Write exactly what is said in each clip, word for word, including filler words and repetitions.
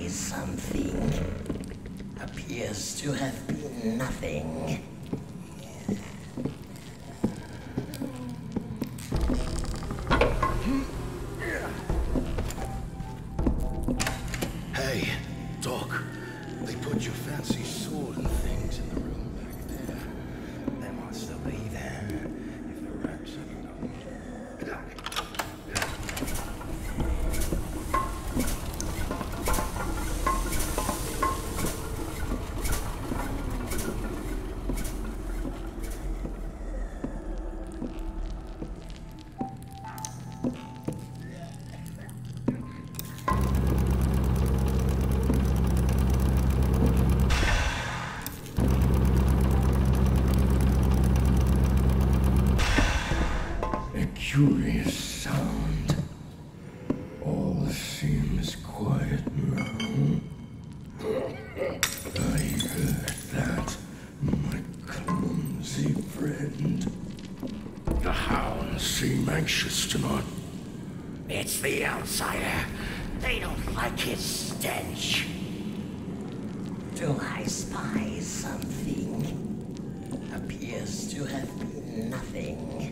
spy something. Appears to have been nothing. Hey, Doc. They put your fancy sword and things in the room back there. They might still be there if the rats haven't done. Curious sound. All seems quiet now. I heard that, my clumsy friend. The hounds seem anxious tonight. It's the outsider. They don't like his stench. Do I spy something? Appears to have been nothing.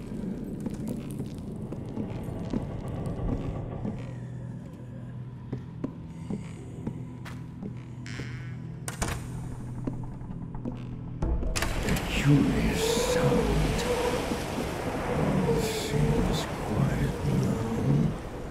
Curious sound. All seems quiet now.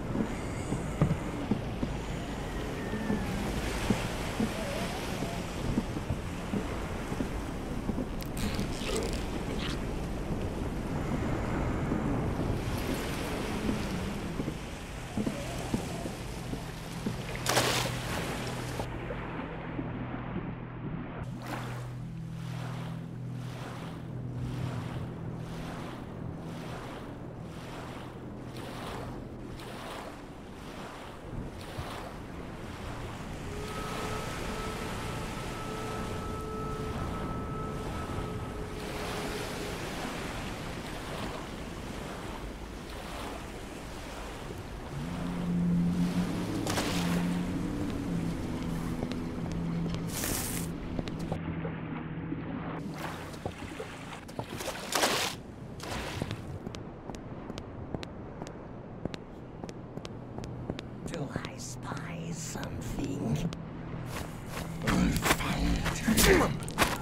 Do I spy something? I found him.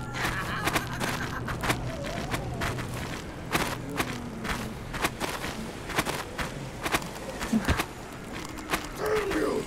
Damn you!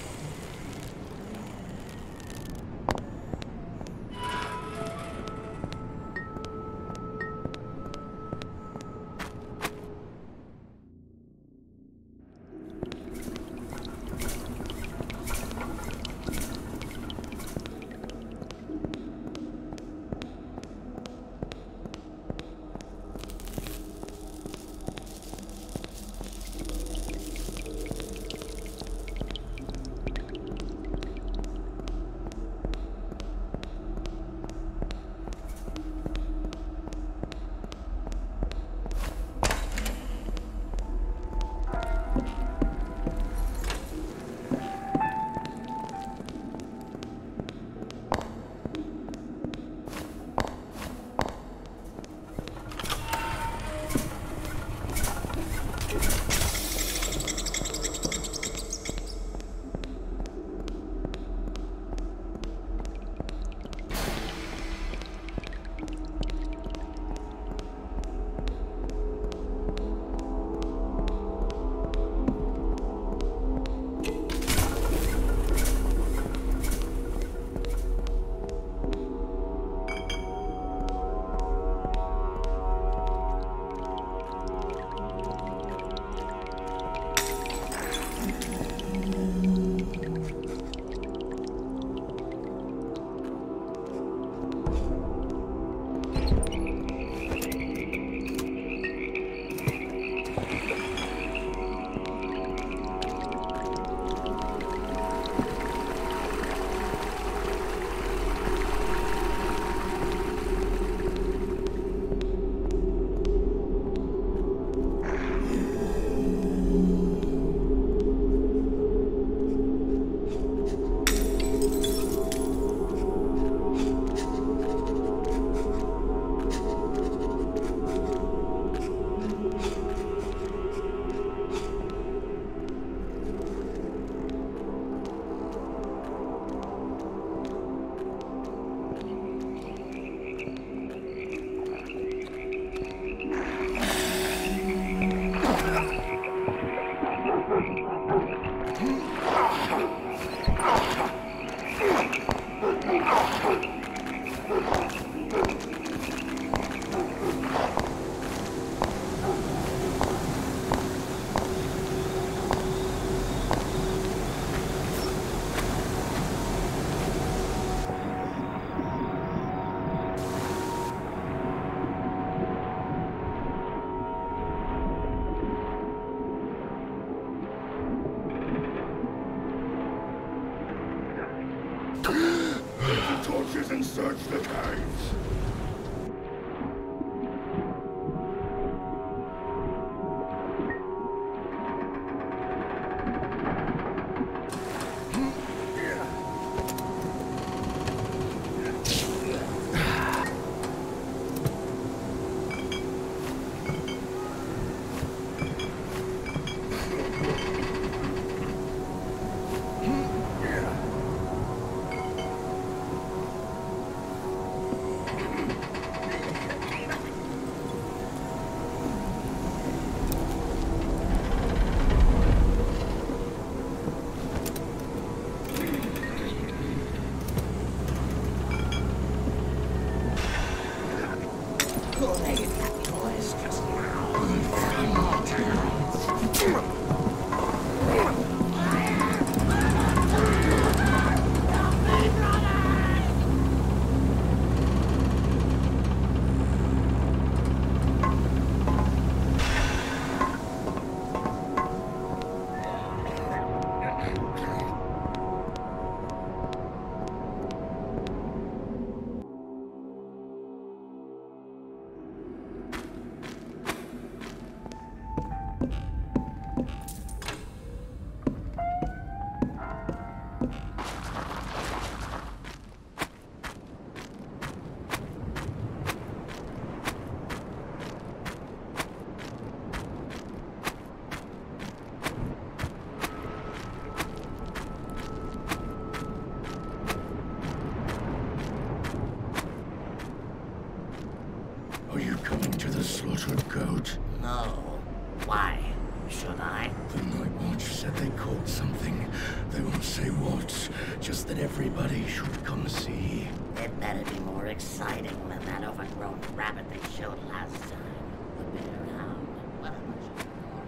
Who made that noise just now? Are you coming to the slaughtered goat? No. Why? Should I? The Night Watch said they caught something. They won't say what, just that everybody should come see. It better be more exciting than that overgrown rabbit they showed last time. The bear hound. What a bunch of...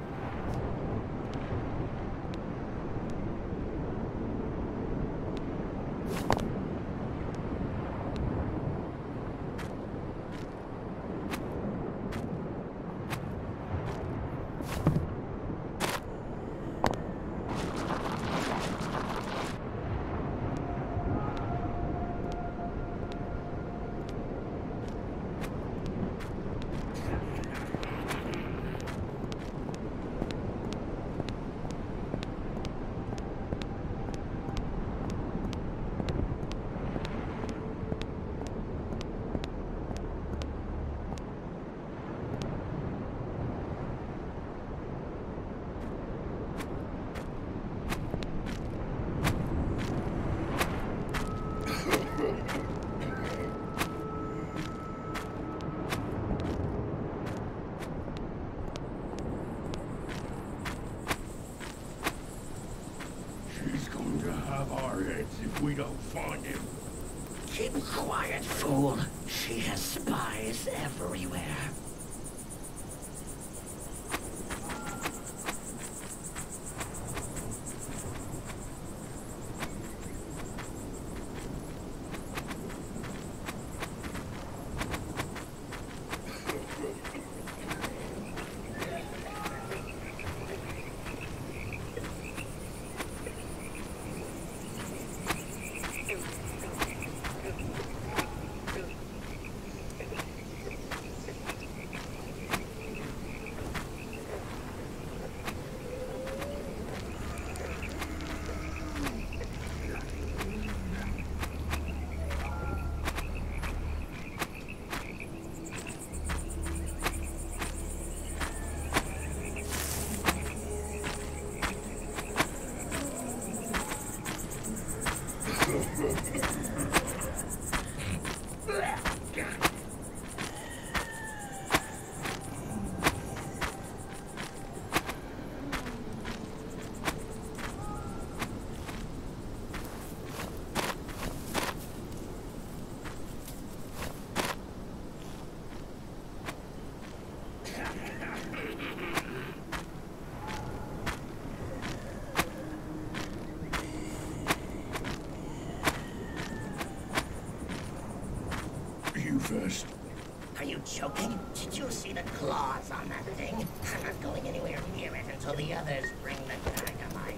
She's going to have our heads if we don't find him. Keep quiet, fool. She has spies everywhere. First. Are you joking? Did you see the claws on that thing? I'm not going anywhere near it until the others bring the dynamite.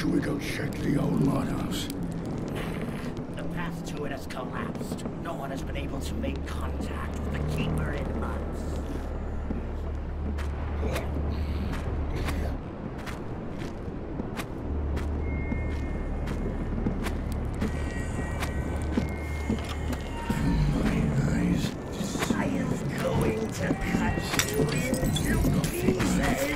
Should we go check the old mud house? The path to it has collapsed. No one has been able to make contact with the Keeper in months. I am going to cut you into pieces.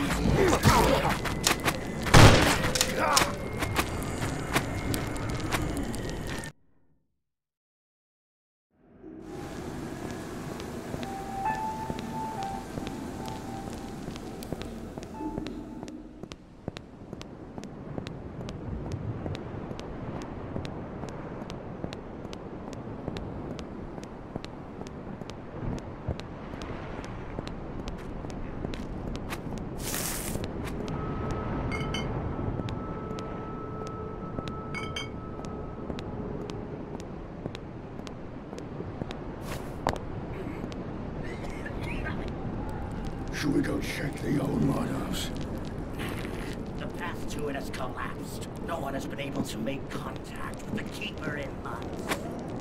Should we go check the old mud house? The path to it has collapsed. No one has been able to make contact with the Keeper in months.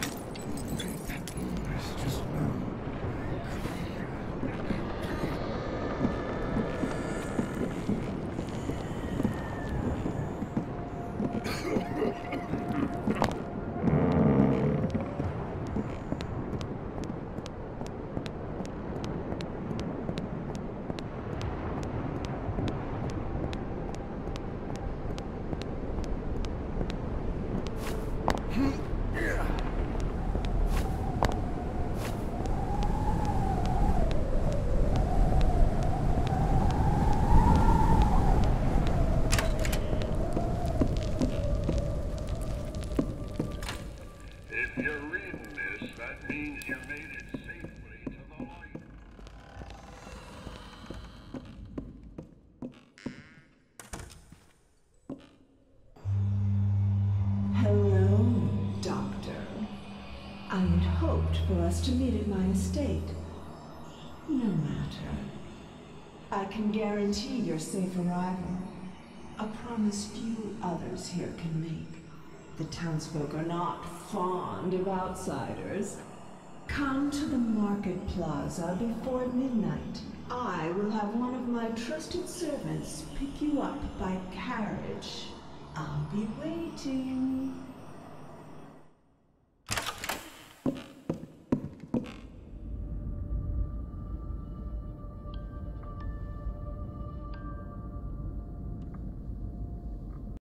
It's just If you're reading this, that means you made it safely to the light. Hello, Doctor. I had hoped for us to meet at my estate. No matter. I can guarantee your safe arrival. A promise few others here can make. The townsfolk are not fond of outsiders. Come to the market plaza before midnight. I will have one of my trusted servants pick you up by carriage. I'll be waiting.